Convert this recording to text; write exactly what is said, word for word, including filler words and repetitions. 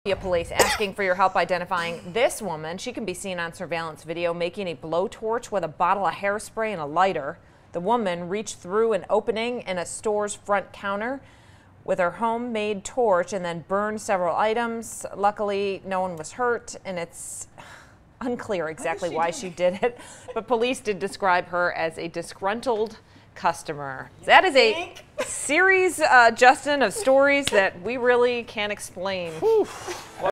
Police asking for your help identifying this woman. She can be seen on surveillance video making a blowtorch with a bottle of hairspray and a lighter. The woman reached through an opening in a store's front counter with her homemade torch and then burned several items. Luckily, no one was hurt, and it's unclear exactly why she did it, but police did describe her as a disgruntled customer. That is a series, uh, Justin, of stories that we really can't explain.